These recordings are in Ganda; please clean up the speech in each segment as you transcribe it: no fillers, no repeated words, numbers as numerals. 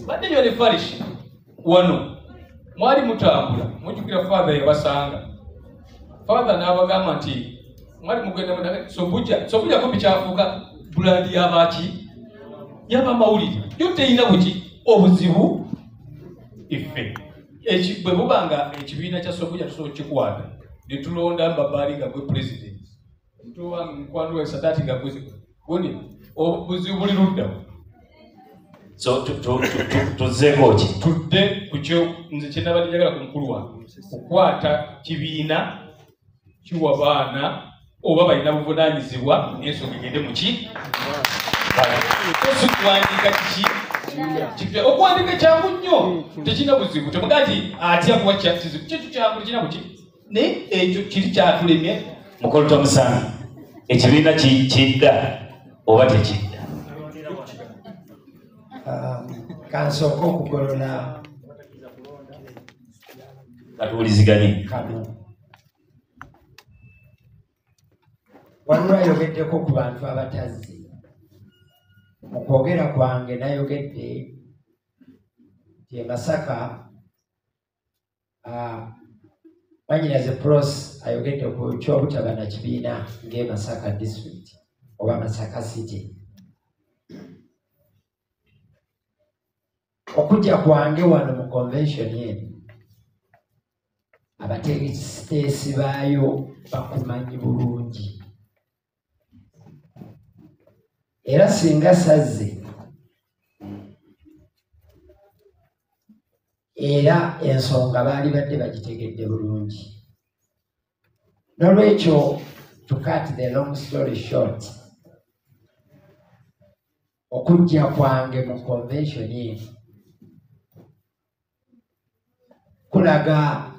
badde nyo ne farish wano mwali mutambula mujjukira father yabasanga father n'abagamba nti mwali mugenda mu SOBUJA kumpi kyafuuka bulandi y'abaaki y'abamawulire yo teyina buki obuzibu ife bwe bubanga ekibiina kya SOBUJA tusobola kikwata ne tulonda Mbabaali nga gwe president mutowa mukwano we Sadati nga gwe guni obuzibu buli ludda. So tuzeeko ki tudde ku kyo nze kye nabadde njagala ku mukulu wange okukwata kibiina kiwa baana oba balina buvunaanyizibwa n'ensonga egende mu ki kuwandiika kiki okuwandiika kyangu nnyo tekirina buzibu temugati atya kuwa kizibu kintu kyangu tekirina buki naye ekyo kiri kyatulemye mukolo tomusanga ekibiina kidda oba tekidda kansooka okugolola katuwuliziganye kano waliwo ayogeddeko ku bantu abatazzi mu kwogera kwange nayogedde nti e Masaka Manyiraze Pros ayogedde ku ky'obutaba na kibiina ng'e Masaka district oba Masaka city. Okujja kwange wano mu convention yenu abateesi baayo bakumanyi bulungi era singa sazze era ensonga baali badde bagitegedde bulungi. Nolwekyo to cut the long story short, okujja kwange mu convention yenu kulaga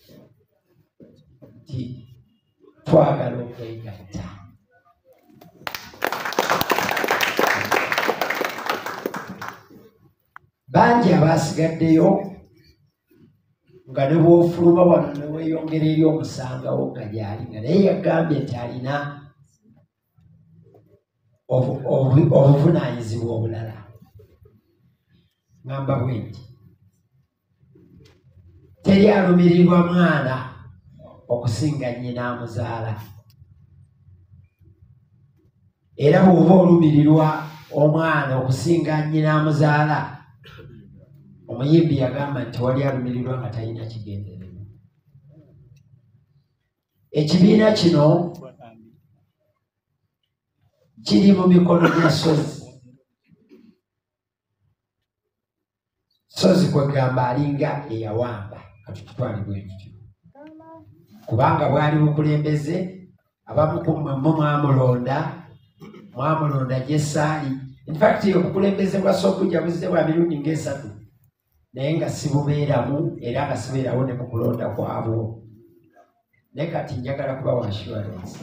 nti twagala okwegatta. Bangi abasigaddeyo nga ne bw'ofuluma wano ne weeyongera eri omusangawo nga gy'ali nga naye yagambye nti alina obuvunaanyizibwa obulala. Ngamba bwe nti teri alumirirwa mwana okusinga nnyina amuzaala, era bw'oba olumirirwa omwana okusinga nnyina amuzaala, omuyimbi yagamba nti wali alumirirwa nga talina kigendererwa. Ekibiina kino kiri mu mikono gya Sozi. Sozi kwegamba alinga eyawamba katukitwali bwe tutyo, kubanga bwali bukulembeze abamu ku mmwe mwamulonda gy'essaali. In fact obukulembeze bwa SOBUJA buzze bwa mirundi ng'esatu naye nga sibubeeramu era nga sibeerawo ne mu kulonda kwabwo. Naye kati njagala kubawa assurance,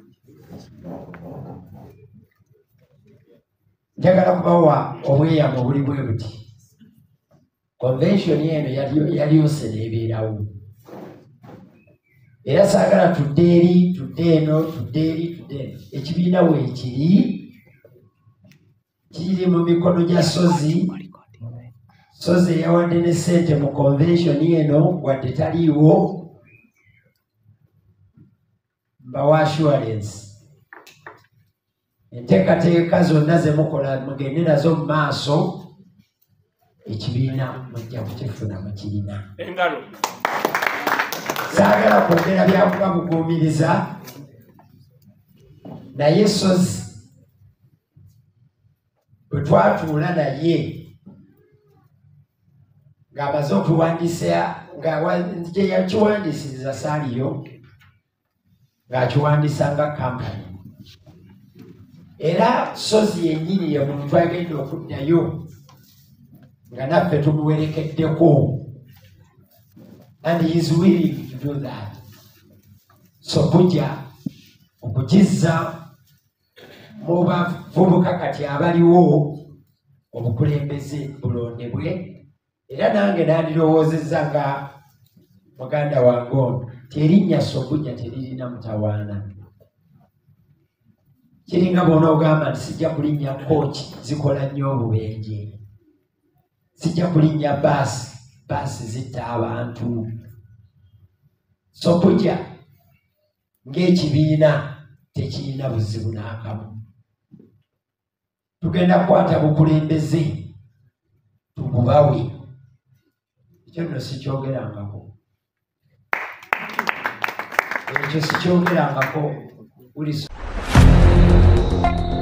njagala kubawa obweyamo obuli bwe buti. Convention eno yaliyose n'ebeerawo, era saagala tudde eri tudde eno tudde eri tudde eno. Ekibiina weekiri kiri mu mikono gya Sozi. Sozi yawadde ne ssente mu convention eno wadde taliiwo. Mbawa assurance enteekateeka zonna ze mukola mugende nazo mu maaso, ekibiina mujja kukifuna mu kirina. Saagala kwogera byakuba buguumiriza, naye Sozi bwe twatuula naye ng'amaze okuwandiisa gye yakiwandiisiriza saaliyo ng'akiwandiisa nga kampani, era Sozi yennyini ye muntu agenda okuddayo nga naffe tumuwerekeddeko, and he is willing to do that. SOBUJA okugizza mu bavubuka kati abaliwo obukulembeze bulondebwe, era nange nandirowoozezza nga muganda wange ono ti erinnya SOBUJA teririna mutawaana. Kiringa bona ogamba nti sijja kulinnya kooki zikola nnyo obubenje. sijja kulinnya baasi zitta abantu. SOBUJA ng'ekibiina tekirina buzibu n'akamu. Tugenda kukwata bukulembeze tububawe. Ekyo nno sikyogerangako. Ekyo sikyogerangako buli